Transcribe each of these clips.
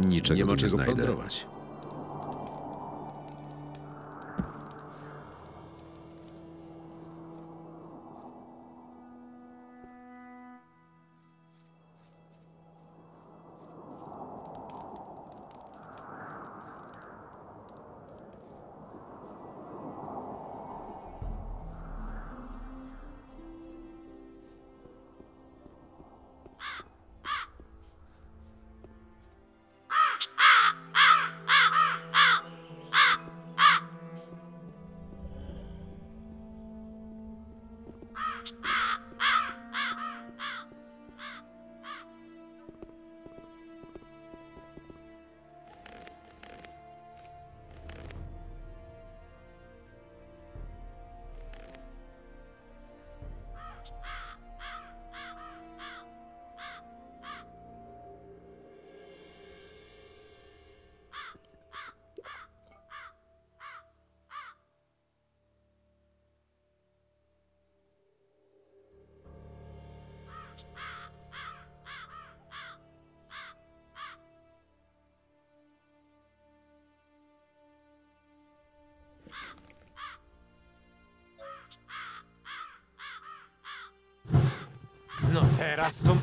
Niczego Nie tu ma nie czego znajdę. plądrować. No teraz to...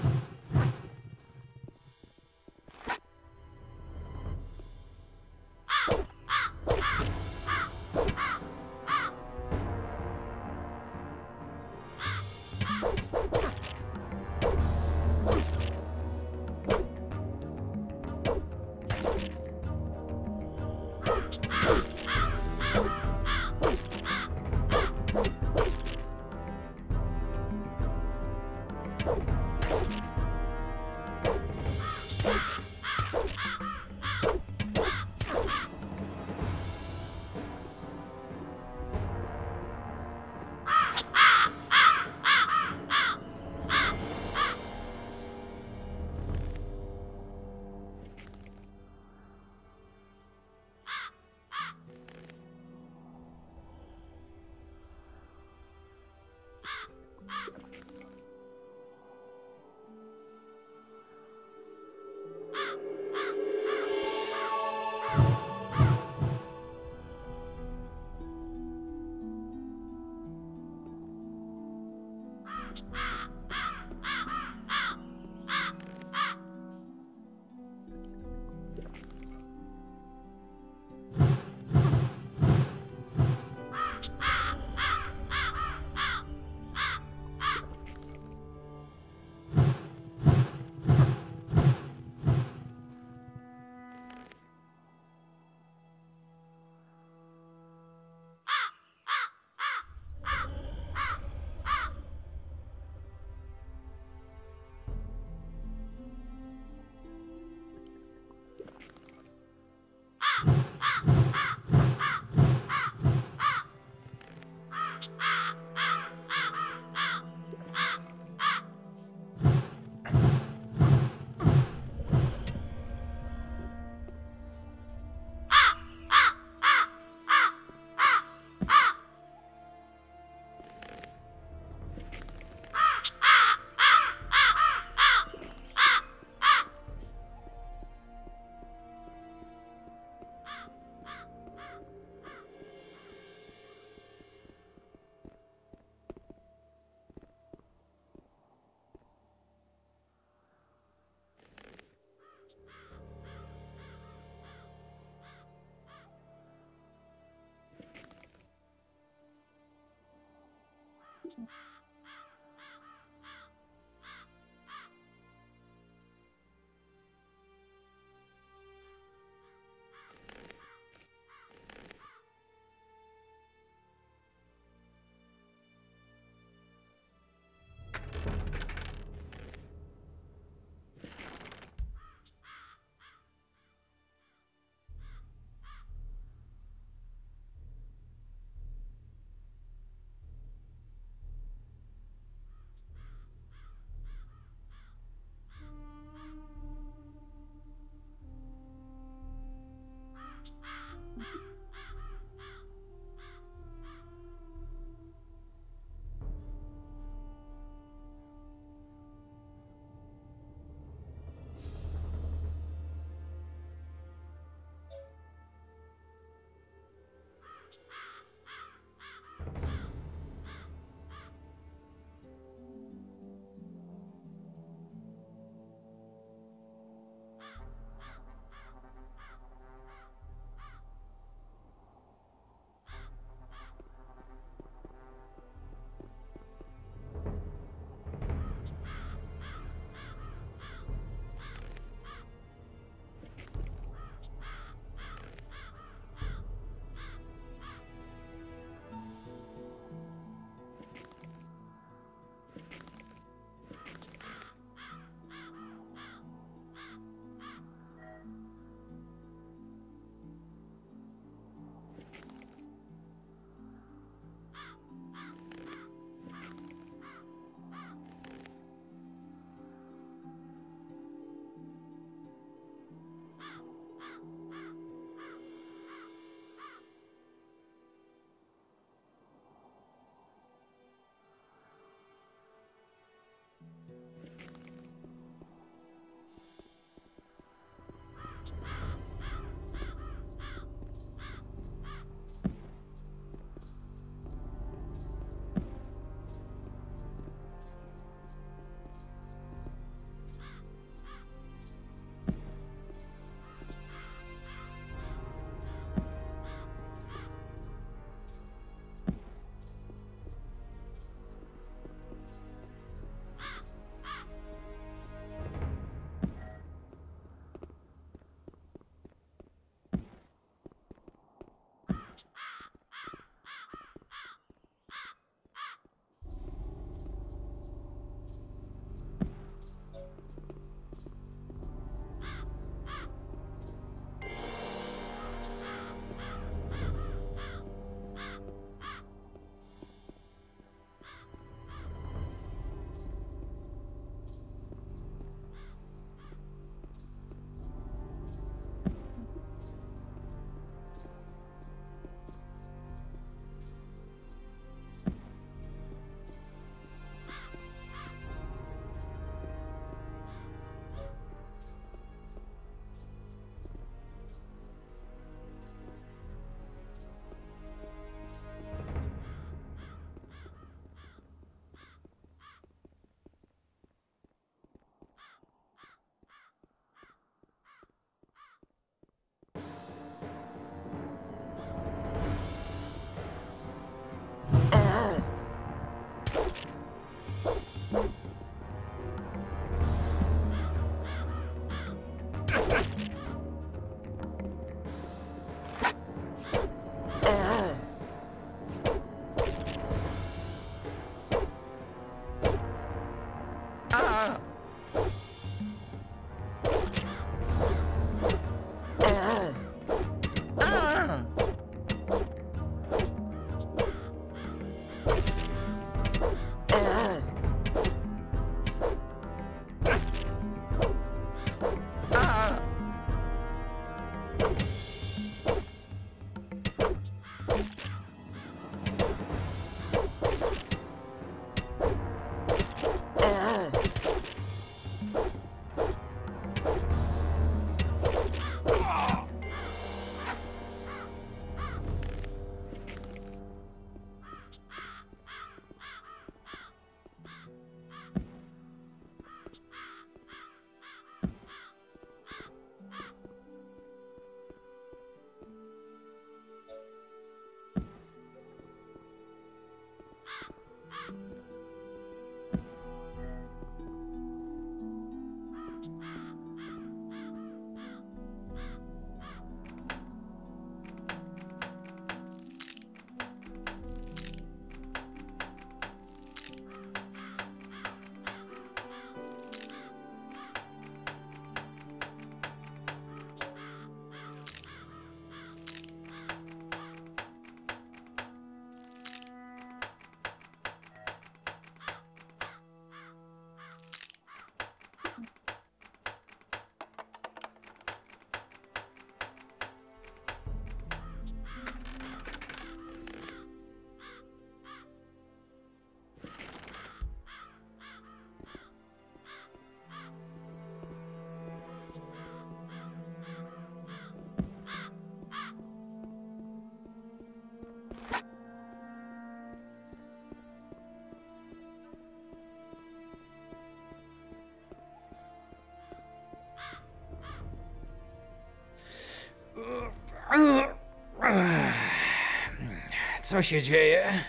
Co się dzieje?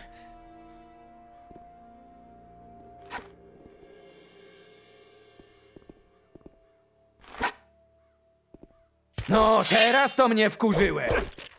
No, teraz to mnie wkurzyłeś!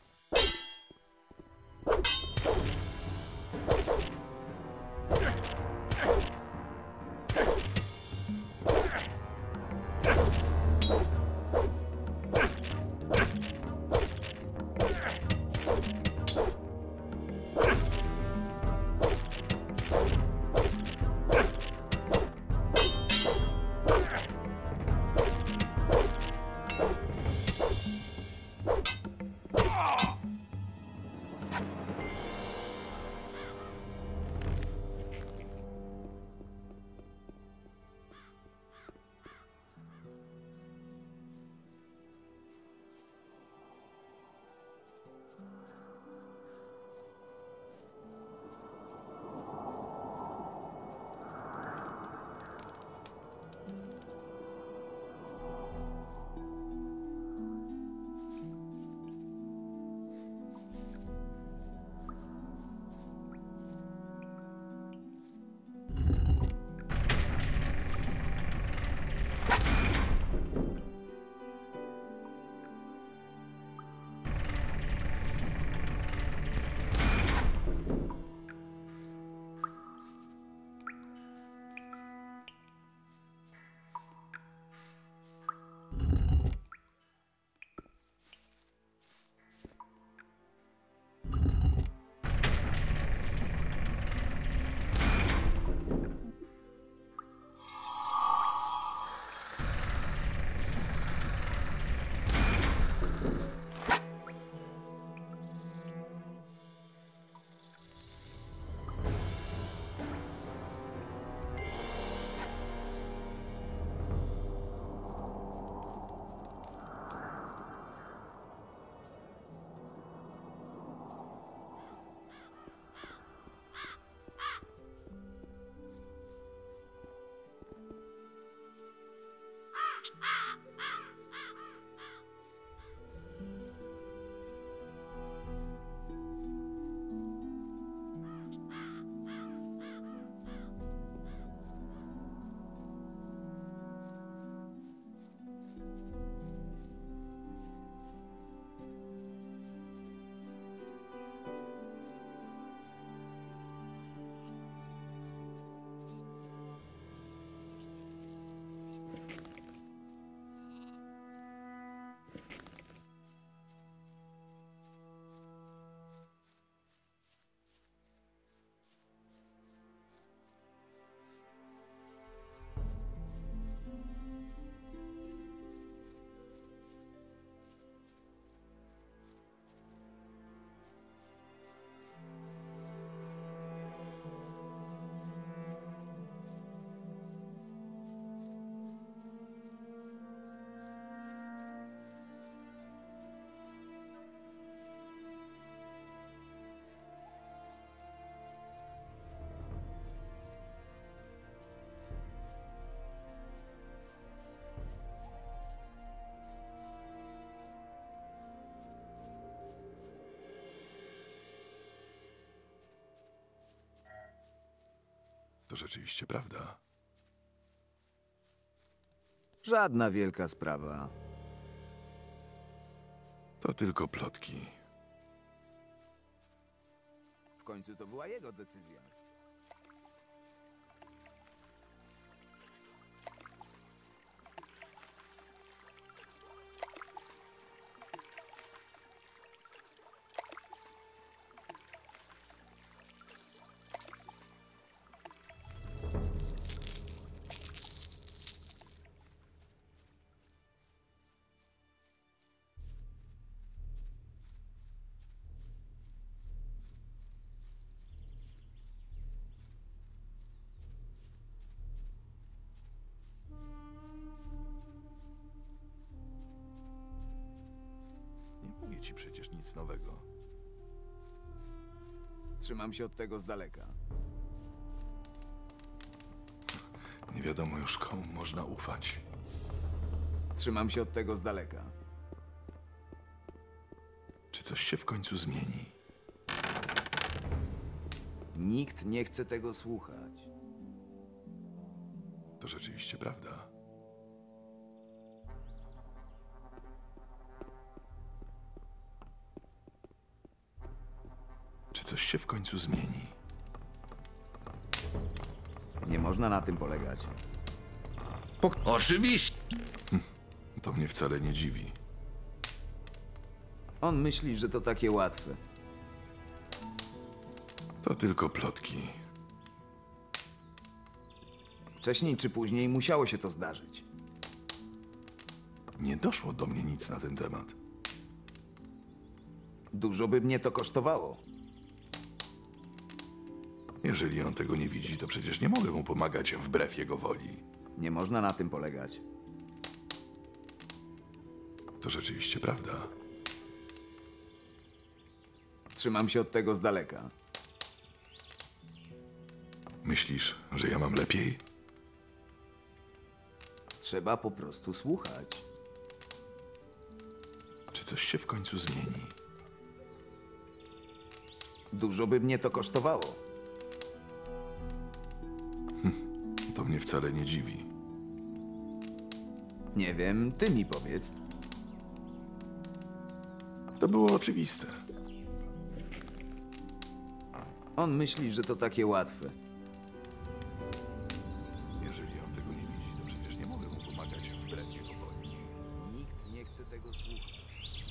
To rzeczywiście prawda. Żadna wielka sprawa. To tylko plotki. W końcu to była jego decyzja. Nie mówię ci przecież nic nowego. Trzymam się od tego z daleka. Nie wiadomo już, komu można ufać. Trzymam się od tego z daleka. Czy coś się w końcu zmieni? Nikt nie chce tego słuchać. To rzeczywiście prawda. Czy coś się w końcu zmieni? Nie można na tym polegać. Oczywiście. To mnie wcale nie dziwi. On myśli, że to takie łatwe. To tylko plotki. Wcześniej czy później musiało się to zdarzyć. Nie doszło do mnie nic na ten temat. Dużo by mnie to kosztowało. Jeżeli on tego nie widzi, to przecież nie mogę mu pomagać wbrew jego woli. Nie można na tym polegać. To rzeczywiście prawda. Trzymam się od tego z daleka. Myślisz, że ja mam lepiej? Trzeba po prostu słuchać. Czy coś się w końcu zmieni? Dużo by mnie to kosztowało. To mnie wcale nie dziwi. Nie wiem, ty mi powiedz. To było oczywiste. On myśli, że to takie łatwe. Jeżeli on tego nie widzi, to przecież nie mogę mu pomagać wbrew jego woli. Nikt nie chce tego słuchać.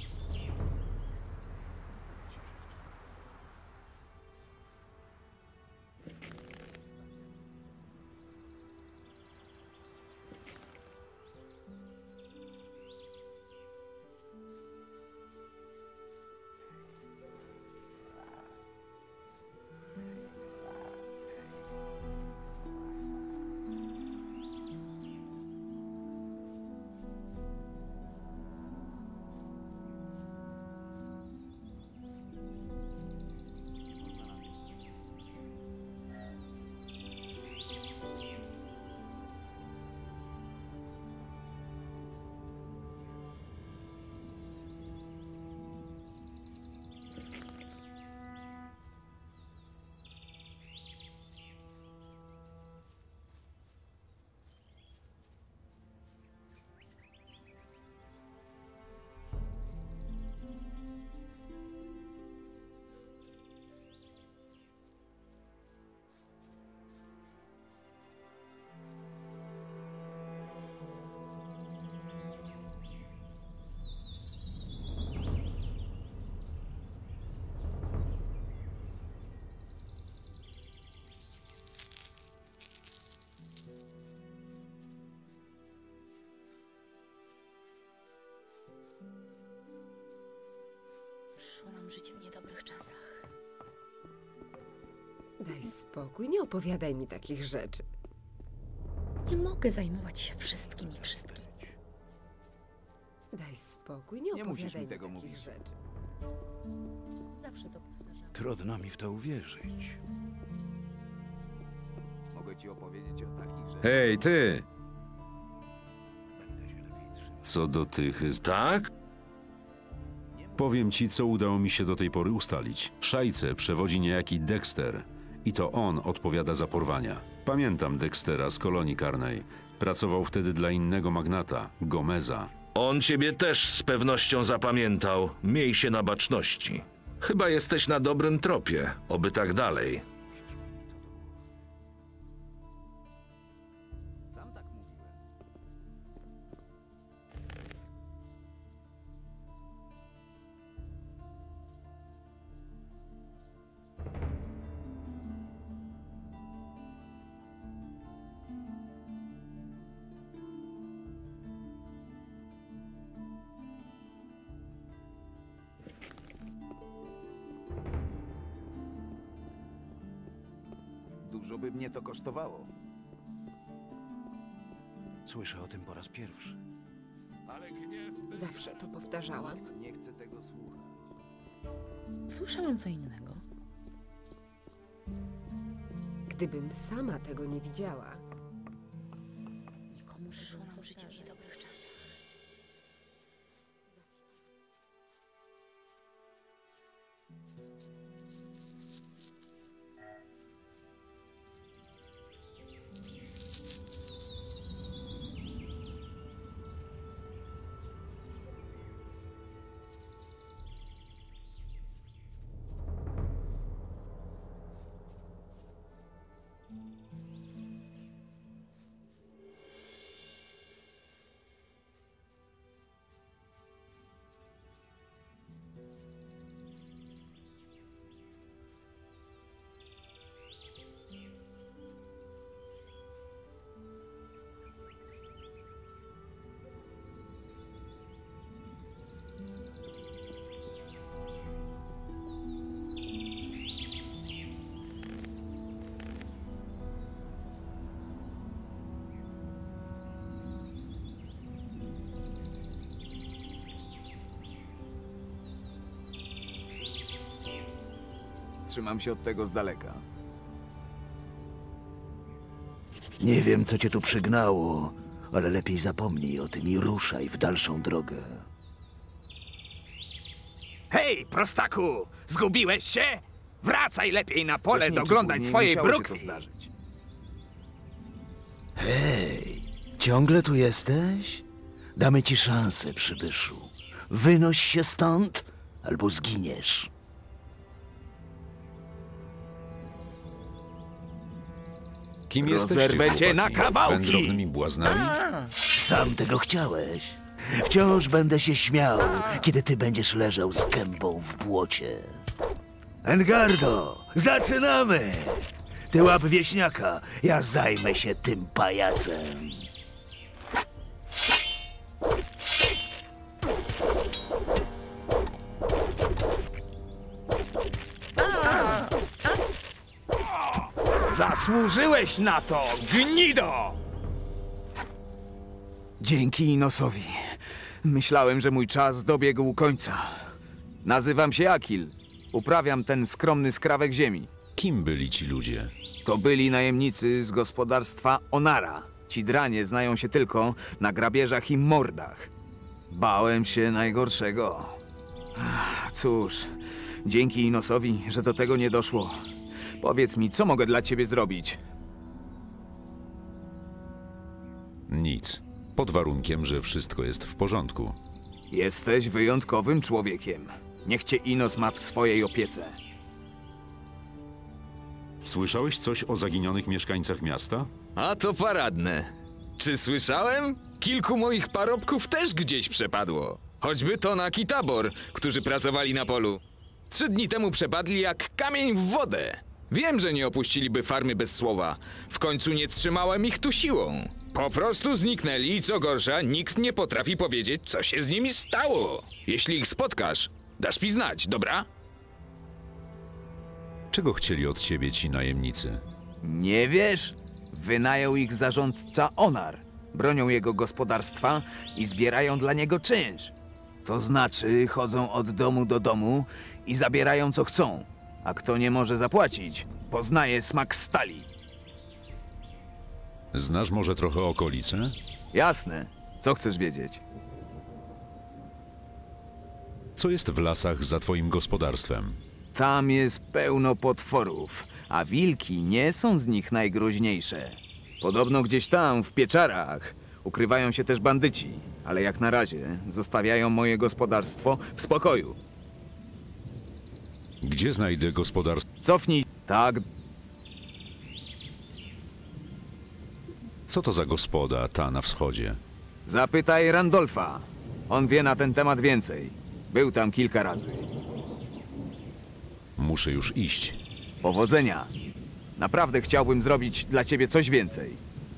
Przyszło nam życie w niedobrych czasach. Daj spokój, nie opowiadaj mi takich rzeczy. Nie mogę zajmować się wszystkim i wszystkim. Daj spokój, nie Nie musisz opowiadaj mi mi tego takich mówić. rzeczy. Zawsze to powtarzam. Trudno mi w to uwierzyć. Mogę ci opowiedzieć o takich rzeczach. Hej, ty! Będę się lepiej trzymał. Co do tych... Tak? Powiem ci, co udało mi się do tej pory ustalić. Szajce przewodzi niejaki Dexter. I to on odpowiada za porwania. Pamiętam Dextera z kolonii karnej. Pracował wtedy dla innego magnata, Gomeza. On ciebie też z pewnością zapamiętał. Miej się na baczności. Chyba jesteś na dobrym tropie. Oby tak dalej. Sam tak mówiłem. Dużo by mnie to kosztowało. Słyszę o tym po raz pierwszy. Zawsze to powtarzałam. Nikt nie chce tego słuchać. Słyszałam co innego. Gdybym sama tego nie widziała, Nikomu przyszło nam życie w niedobrych czasach. Trzymam się od tego z daleka. Nie wiem, co cię tu przygnało, ale lepiej zapomnij o tym i ruszaj w dalszą drogę. Hej, prostaku! Zgubiłeś się? Wracaj lepiej na pole Wcześniej czy doglądać później swojej musiało się brukwi! to zdarzyć. Hej, ciągle tu jesteś? Damy ci szansę, przybyszu. Wynoś się stąd, albo zginiesz. Kim jesteście, Rozerwę cię na chłopaki? kawałki! Wędrownymi błaznami? Sam tego chciałeś. Wciąż będę się śmiał, kiedy ty będziesz leżał z gębą w błocie. Engardo, zaczynamy! Ty łap wieśniaka, ja zajmę się tym pajacem. Zasłużyłeś na to, gnido! Dzięki Inosowi. Myślałem, że mój czas dobiegł końca. Nazywam się Akil. Uprawiam ten skromny skrawek ziemi. Kim byli ci ludzie? To byli najemnicy z gospodarstwa Onara. Ci dranie znają się tylko na grabieżach i mordach. Bałem się najgorszego. Cóż, dzięki Inosowi, że do tego nie doszło. Powiedz mi, co mogę dla ciebie zrobić? Nic. Pod warunkiem, że wszystko jest w porządku. Jesteś wyjątkowym człowiekiem. Niech cię Inos ma w swojej opiece. Słyszałeś coś o zaginionych mieszkańcach miasta? A to paradne. Czy słyszałem? Kilku moich parobków też gdzieś przepadło. Choćby Tonak i Tabor, którzy pracowali na polu. 3 dni temu przepadli jak kamień w wodę. Wiem, że nie opuściliby farmy bez słowa. W końcu nie trzymałem ich tu siłą. Po prostu zniknęli i co gorsza, nikt nie potrafi powiedzieć, co się z nimi stało. Jeśli ich spotkasz, dasz mi znać, dobra? Czego chcieli od ciebie ci najemnicy? Nie wiesz? Wynajął ich zarządca Onar. Bronią jego gospodarstwa i zbierają dla niego czynsz. To znaczy, chodzą od domu do domu i zabierają co chcą. A kto nie może zapłacić, poznaje smak stali. Znasz może trochę okolice? Jasne. Co chcesz wiedzieć? Co jest w lasach za twoim gospodarstwem? Tam jest pełno potworów, a wilki nie są z nich najgroźniejsze. Podobno gdzieś tam, w pieczarach, ukrywają się też bandyci, ale jak na razie zostawiają moje gospodarstwo w spokoju. Gdzie znajdę gospodarstwo? Cofnij. Tak, Co to za gospoda ta na wschodzie? zapytaj Randolfa. On wie na ten temat więcej. Był tam kilka razy. Muszę już iść. Powodzenia. Naprawdę chciałbym zrobić dla ciebie coś więcej.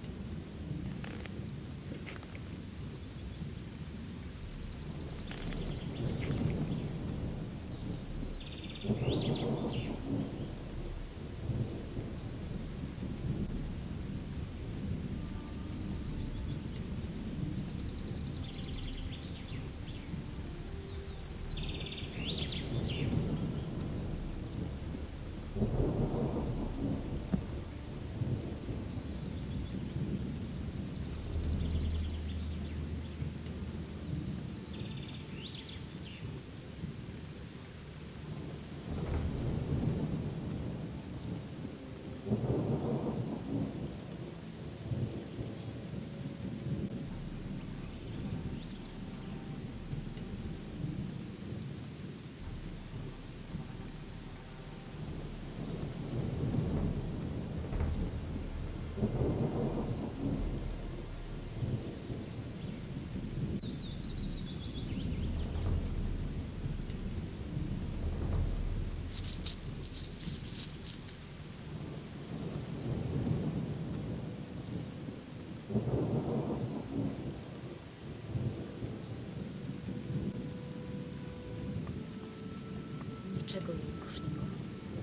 Niczego jej już nie było.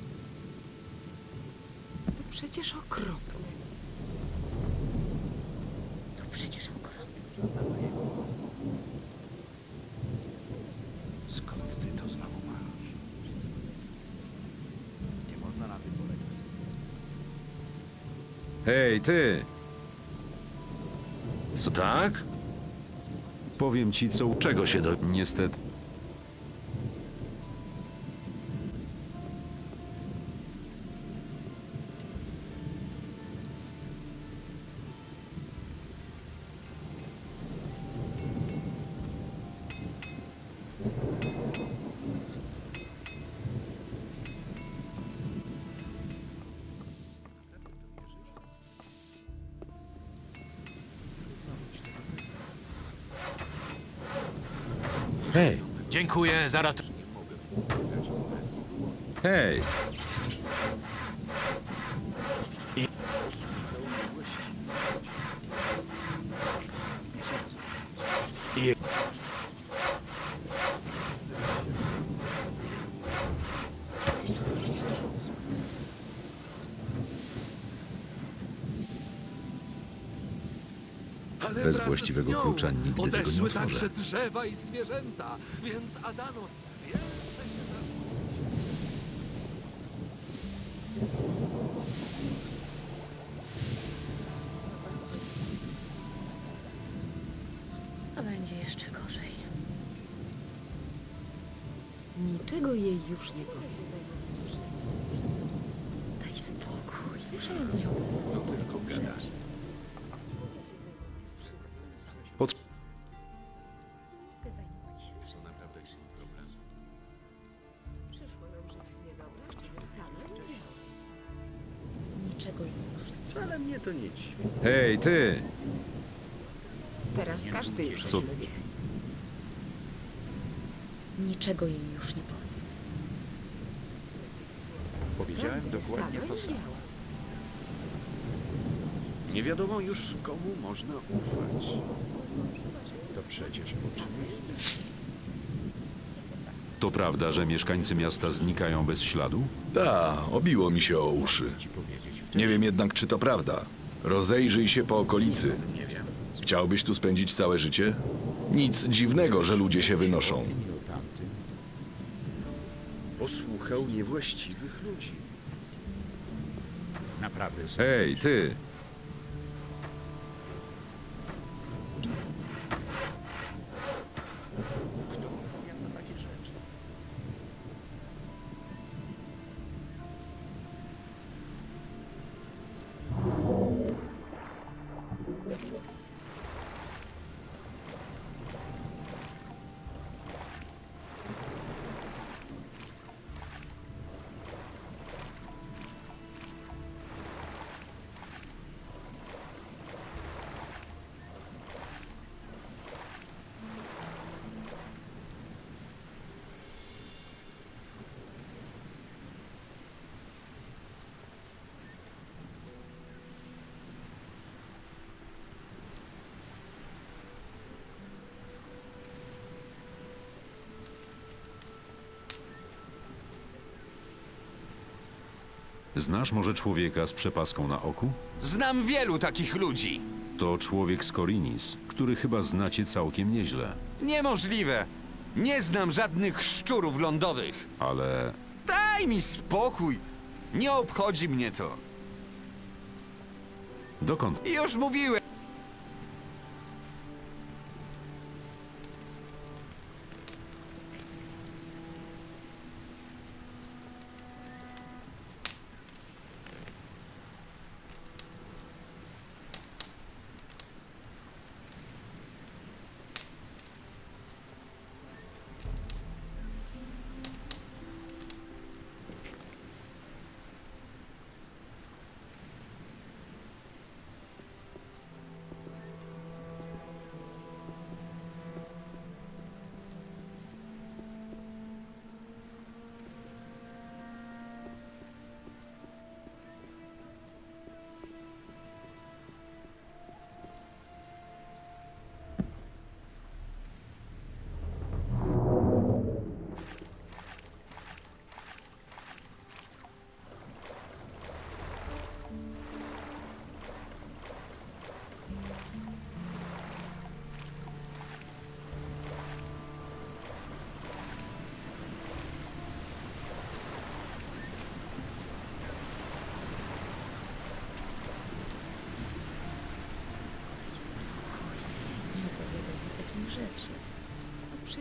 To przecież okropne. To przecież okropne. Skąd ty to znowu masz? Hej, ty! Co tak? Powiem ci, co... Czego się do... Niestety... Hej! Dziękuję za rat... Hej! Bez właściwego klucza nigdy tego nie otworzę. także drzewa i zwierzęta, więc Adanos A będzie jeszcze gorzej. Niczego jej już nie powiem. Daj spokój. Słyszałam, co ją No tylko gadasz. Pod... mogę zajmować się wszystkim. Przyszło nam żyć w niedobrach czasach. Same działa. Niczego jej już nie Hej, ty! Teraz każdy już Co? o tym wie. Niczego jej już nie powiem. Powiedziałem dokładnie to samo. Nie wiadomo już, komu można ufać. To przecież oczywiste. To prawda, że mieszkańcy miasta znikają bez śladu? Ta, obiło mi się o uszy. Nie wiem jednak, czy to prawda. Rozejrzyj się po okolicy. Chciałbyś tu spędzić całe życie? Nic dziwnego, że ludzie się wynoszą. Posłuchał niewłaściwych ludzi. Hej, ty! Znasz może człowieka z przepaską na oku? Znam wielu takich ludzi. To człowiek z Korinis, który chyba znacie całkiem nieźle. Niemożliwe. Nie znam żadnych szczurów lądowych. Ale Daj mi spokój. Nie obchodzi mnie to. dokąd? Już mówiłem.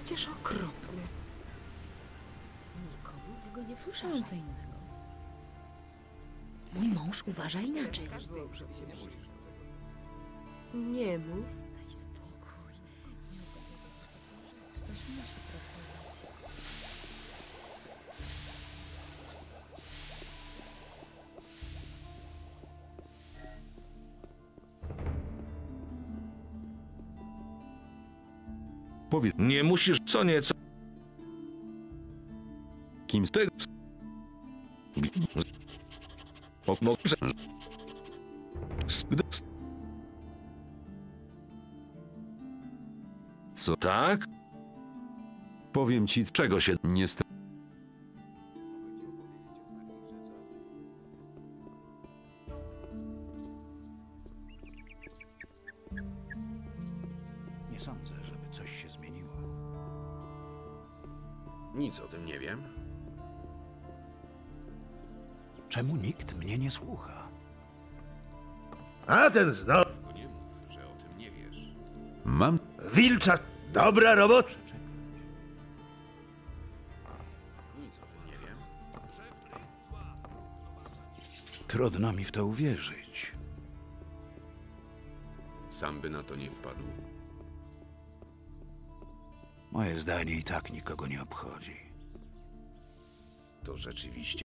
przecież okropny. Nikomu tego nie Słyszałam co innego. Mój mąż uważa inaczej. Nie mów. Daj spokój. Ktoś musi pracować. Powiedz, Nie musisz co nieco... kim Ty... Może... Co? Tak? Powiem ci, Czego się... niestety. Nie sądzę, żeby coś się zmieniło. Nic o tym nie wiem. Czemu nikt mnie nie słucha? A ten znowu. Tylko nie mów, że o tym nie wiesz. Mam Wilcza. Dobra robota. Nic o tym nie wiem. Trudno mi w to uwierzyć. Sam by na to nie wpadł. Moje zdanie i tak nikogo nie obchodzi. To rzeczywiście